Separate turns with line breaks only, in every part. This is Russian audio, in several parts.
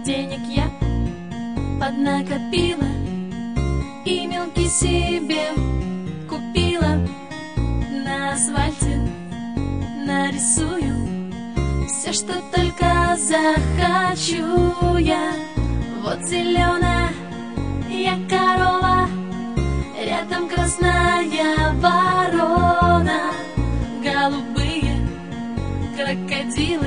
Денег я поднакопила и мелки себе купила. На асфальте нарисую все, что только захочу я. Вот зеленая я корова, рядом красная ворона, голубые крокодилы,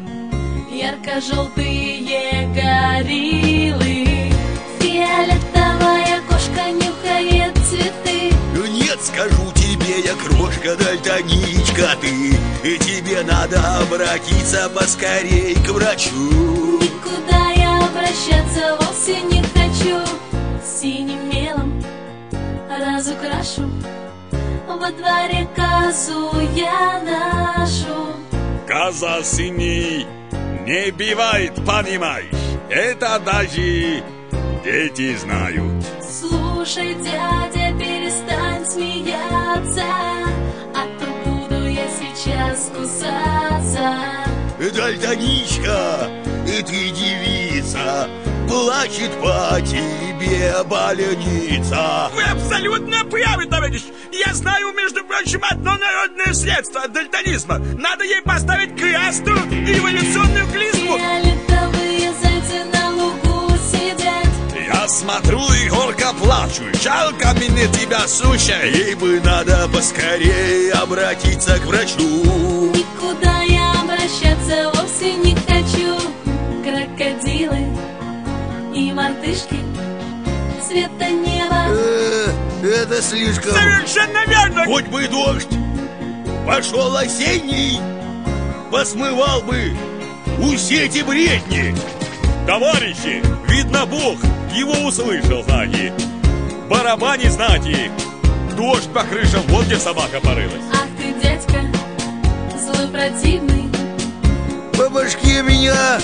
ярко-желтые гориллы, фиолетовая кошка нюхает цветы.
Нет, скажу тебе, я крошка-дальтоничка ты, и тебе надо обратиться поскорей к врачу.
Никуда я обращаться вовсе не хочу, синим мелом разукрашу во дворе козу я ношу.
Коза синий не бывает, понимаешь? Это даже дети знают.
Слушай, дядя, перестань смеяться, а то буду я сейчас кусаться.
Дальтоничка, и ты девица, плачет по тебе больница.
Вы абсолютно правы, товарищ. Я знаю, между прочим, одно народное средство от дальтонизма. Надо ей поставить красную революционную клизму.
Фиолетовые зайцы на лугу сидят.
Я смотрю и горько плачу. Жалко мне тебя, суща.
Ей бы надо поскорее обратиться к врачу.
Никуда я обращаться вовсе не хочу. Крокодилы и мартышки цвета неба.
Это слишком.
Совершенно верно.
Хоть бы дождь пошел осенний, посмывал бы все эти бредни.
Товарищи, видно, Бог его услышал, знаете. Барабане, знаете, дождь по крышам, вот где собака порылась.
Ах ты, дядька, злой противный.
По башке меня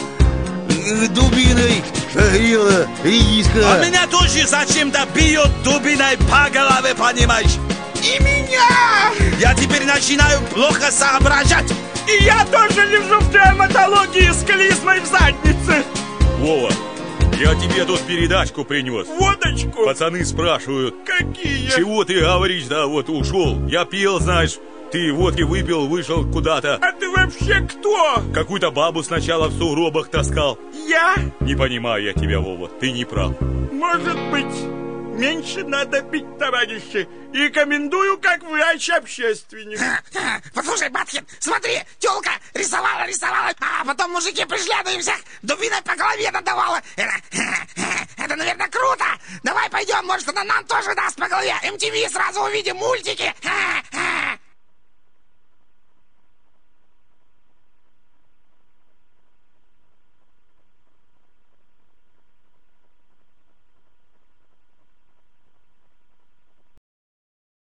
дубиной огрела редиска.
А меня тоже зачем-то бьет дубиной по голове, понимаешь? И меня! Я теперь начинаю плохо соображать. И я тоже лежу в травматологии с клизмой в заднице. Вова, я тебе тут передачку принес. Водочку? Пацаны спрашивают. Какие? Чего ты говоришь, да вот ушел? Я пил, знаешь, ты водки выпил, вышел куда-то. А ты вообще кто? Какую-то бабу сначала в сугробах таскал. Я? Не понимаю я тебя, Вова, ты не прав.
Может быть, меньше надо пить, товарищи. Рекомендую как врач-общественник.
Послушай, Батхин, смотри, тёлка рисовала, а потом мужики пришли, она им всех дубиной по голове надавала. Это, наверное, круто. Давай пойдем, может, она нам тоже даст по голове. MTV сразу увидим мультики.